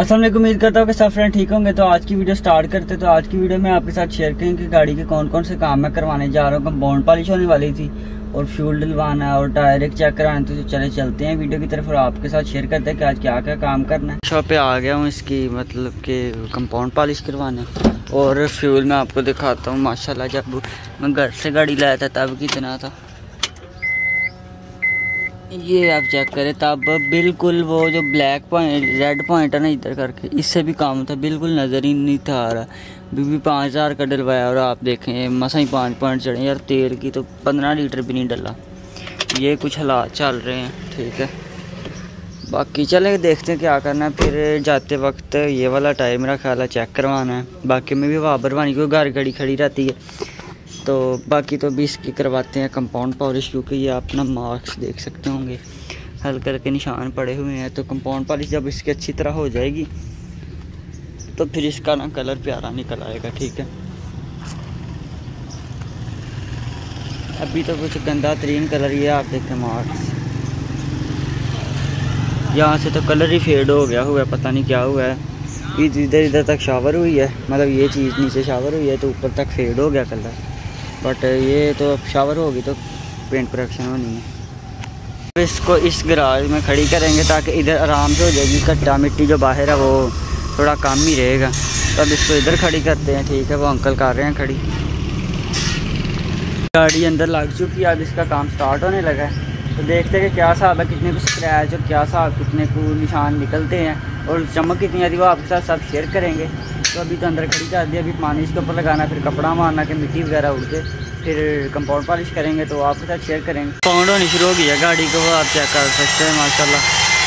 अस्सलाम वालेकुम, उम्मीद करता हूँ कि सब फ्रेंड ठीक होंगे। तो आज की वीडियो स्टार्ट करते। तो आज की वीडियो में आपके साथ शेयर करेंगे कि गाड़ी के कौन कौन से काम मैं करवाने जा रहा हूँ। कंपाउंड पॉलिश होने वाली थी और फ्यूल डलवाना है और टायर एक चेक कराना। तो चले चलते हैं वीडियो की तरफ और आपके साथ शेयर करते हैं कि आज क्या क्या काम करना है। शॉप पे आ गया हूँ इसकी मतलब कि कंपाउंड पॉलिश करवाने और फ्यूल मैं आपको दिखाता हूँ। माशाल्लाह जब मैं घर से गाड़ी लाया था तब कितना था ये आप चेक करें, तब बिल्कुल वो जो ब्लैक पॉइंट रेड पॉइंट है ना इधर करके, इससे भी काम था, बिल्कुल नज़र ही नहीं था आ रहा। भी 5000 का डलवाया और आप देखें मसा ही 5 पॉइंट चढ़े यार। तेल की तो 15 लीटर भी नहीं डला। ये कुछ हालात चल रहे हैं, ठीक है। बाकी चले देखते हैं क्या करना है। फिर जाते वक्त ये वाला टायर मेरा ख्याल है चेक करवाना है। बाकी में भी हवा भरवानी क्योंकि घर गाड़ी खड़ी रहती है। तो बाकी तो भी इसकी करवाते हैं कंपाउंड पॉलिश, क्योंकि ये आप ना मार्क्स देख सकते होंगे हल्के हल्के निशान पड़े हुए हैं। तो कंपाउंड पॉलिश जब इसकी अच्छी तरह हो जाएगी तो फिर इसका ना कलर प्यारा निकल आएगा, ठीक है। अभी तो कुछ गंदा तरीन कलर ये आप देखें मार्क्स, यहाँ से तो कलर ही फेड हो गया हुआ है, पता नहीं क्या हुआ है। इधर इधर तक शावर हुई है, मतलब ये चीज़ नीचे शावर हुई है तो ऊपर तक फेड हो गया कलर। बट ये तो शावर होगी तो पेंट प्रोडक्शन होनी है। इसको इस गराज में खड़ी करेंगे ताकि इधर आराम से हो जाएगी। कट्टा मिट्टी जो बाहर है वो थोड़ा कम ही रहेगा। तो अब इसको इधर खड़ी करते हैं, ठीक है। वो अंकल कर रहे हैं खड़ी, गाड़ी अंदर लग चुकी है। अब इसका काम स्टार्ट होने लगा है। तो देखते हैं कि क्या हिसाब है, कितने को स्क्रैच और क्या हिसाब कितने को निशान निकलते हैं और चमक कितनी आती है वो आपके साथ सब शेयर करेंगे। तो अभी तो अंदर खड़ी कर दी, अभी पानी इसके ऊपर लगाना, फिर कपड़ा मारना कि मिट्टी वगैरह उड़ के फिर कंपाउंड पॉलिश करेंगे। तो आपके साथ शेयर करेंगे। पाउंड होनी शुरू हो गई है गाड़ी को, वो आप चेक कर सकते हैं माशाल्लाह।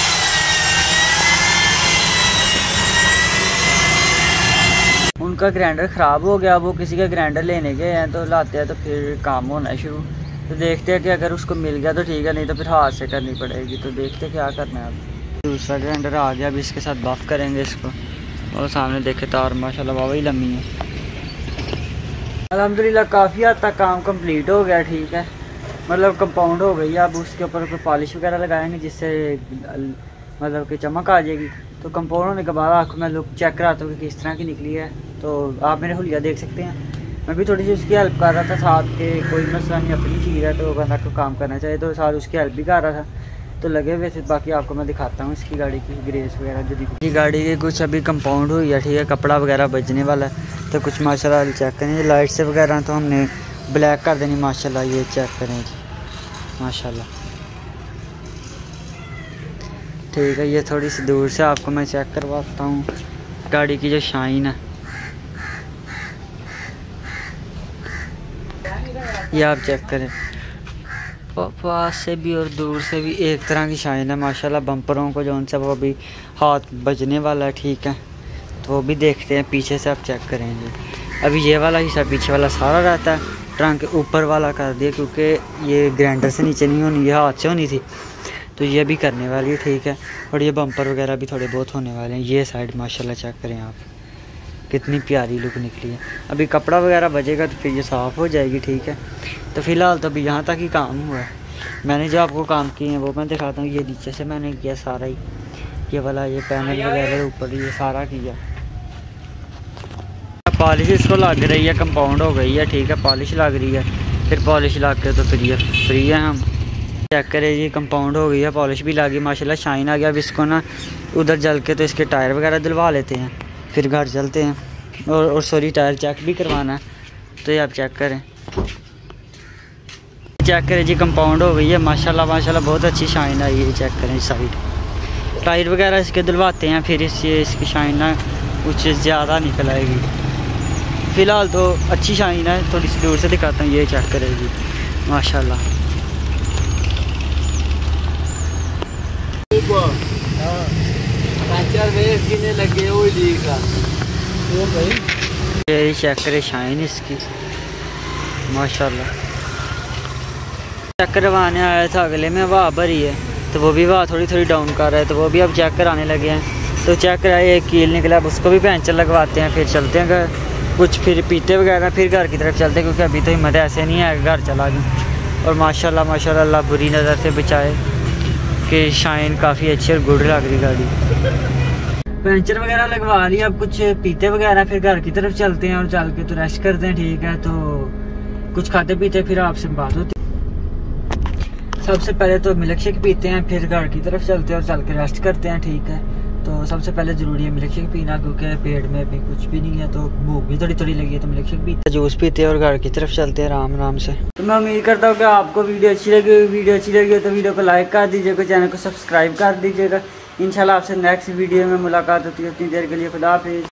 उनका ग्राइंडर ख़राब हो गया, वो किसी का ग्राइंडर लेने गए हैं तो लाते हैं तो फिर काम होना है शुरू। तो देखते हैं कि अगर उसको मिल गया तो ठीक है, नहीं तो फिर हाथ से करनी पड़ेगी। तो देखते हैं क्या करना है। अब दूसरा ग्राइंडर आ गया, अभी इसके साथ बफ करेंगे इसको। और सामने देखे तार माशाल्लाह वाह ही लम्बी है। अल्हम्दुलिल्लाह काफ़ी हद तक काम कंप्लीट हो गया, ठीक है। मतलब कंपाउंड हो गई है। अब उसके ऊपर कोई पॉलिश वगैरह लगाएंगे जिससे मतलब कि चमक आ जाएगी। तो कंपाउंड होने के बाद आपको मैं लुक चेक कराता हूँ कि किस तरह की निकली है। तो आप मेरे हुलिया देख सकते हैं। मैं भी थोड़ी सी उसकी हेल्प कर रहा था साथ के, कोई मसला नहीं, अपनी चीज़ है तो बंदा को काम करना चाहिए, तो साथ उसकी हेल्प भी कर रहा था। तो लगे हुए थे। बाकी आपको मैं दिखाता हूँ इसकी गाड़ी की ग्रेस वगैरह जो दिखी। गाड़ी की कुछ अभी कंपाउंड हुई है, ठीक है। कपड़ा वगैरह बजने वाला है। तो कुछ माशाल्लाह चेक करें, लाइट से वगैरह तो हमने ब्लैक कर देनी माशाल्लाह। ये चेक करें जी माशाल्लाह, ठीक है। ये थोड़ी सी दूर से आपको मैं चेक करवाता हूँ गाड़ी की जो शाइन है, ये आप चेक करें। पास से भी और दूर से भी एक तरह की शाइन है माशाल्लाह। बम्परों को जो उनसे वो अभी हाथ बजने वाला है, ठीक है। तो वो भी देखते हैं पीछे से, आप चेक करेंगे। अभी ये वाला हिस्सा पीछे वाला सारा रहता है, ट्रंक के ऊपर वाला कर दिया क्योंकि ये ग्राइंडर से नीचे नहीं होनी, ये हाथ से होनी थी। तो ये भी करने वाली है, ठीक है। और ये बम्पर वगैरह भी थोड़े बहुत होने वाले हैं। ये साइड माशाल्लाह चेक करें आप, कितनी प्यारी लुक निकली है। अभी कपड़ा वगैरह बजेगा तो फिर ये साफ़ हो जाएगी, ठीक है। तो फ़िलहाल तो अभी यहाँ तक ही काम हुआ है। मैंने जो आपको काम किए हैं वो मैं दिखाता हूँ। ये नीचे से मैंने किया सारा ही, ये वाला ये पैनल वगैरह ऊपर ये सारा किया। पॉलिश इसको लग रही है, कंपाउंड हो गई है, ठीक है। पॉलिश लग रही है, फिर पॉलिश लग के तो फिर ये फ्री है। हम चेक करें, ये कंपाउंड हो गई है, पॉलिश भी लगी माशाल्लाह, शाइन आ गया। अब इसको ना उधर जल के तो इसके टायर वगैरह दिलवा लेते हैं, फिर घर चलते हैं। और सॉरी टायर चेक भी करवाना है। तो ये आप चेक करें, चेक करें जी कंपाउंड हो गई है माशाल्लाह माशाल्लाह, बहुत अच्छी शाइन आई है। चेक करें इस साइड टायर वगैरह इसके दिलवाते हैं, फिर इसकी शाइन ना कुछ ज़्यादा निकल आएगी। फ़िलहाल तो अच्छी शाइन है, थोड़ी सी दूर से दिखाता हूँ। ये चेक करें जी माशाल्लाह। ये चेक करें शाइन इसकी माशाल्लाह। चेक करवाने आया था, अगले में हवा भरी है तो वो भी हवा थोड़ी थोड़ी डाउन कर रहा है, तो वो भी अब चेक कराने लगे हैं। तो चेक कराए, एक कील निकला, अब उसको भी पैंचर लगवाते हैं, फिर चलते हैं घर कुछ, फिर पीते वगैरह, फिर घर की तरफ चलते हैं क्योंकि अभी तो हिम्मत ऐसे नहीं है घर चला गया। और माशाल्लाह माशाल्लाह अल्लाह बुरी नज़र से बचाए कि शाइन काफ़ी अच्छी और गुड लग रही गाड़ी। पंचर वगैरह लगवा लिया, अब कुछ पीते वगैरह, फिर घर की तरफ चलते हैं और चल के तो रेस्ट करते हैं, ठीक है। तो कुछ खाते पीते फिर आपसे बात होती है। सबसे पहले तो मिल्क शेक पीते हैं, फिर घर की तरफ चलते हैं और चल के रेस्ट करते हैं, ठीक है। तो सबसे पहले ज़रूरी है मिल्क शेक पीना, क्योंकि पेट में भी कुछ भी नहीं है, तो भूख भी थोड़ी थोड़ी लगी है, तो मिल्क शेक पीते, जूस पीते हैं और घर की तरफ चलते हैं आराम आराम से। तो मैं उम्मीद करता हूँ कि आपको वीडियो अच्छी लगी। वीडियो अच्छी लगी तो वीडियो को लाइक कर दीजिएगा, चैनल को सब्सक्राइब कर दीजिएगा। इंशाल्लाह आपसे नेक्स्ट वीडियो में मुलाकात होती है। उतनी देर के लिए खुदा हाफिज़।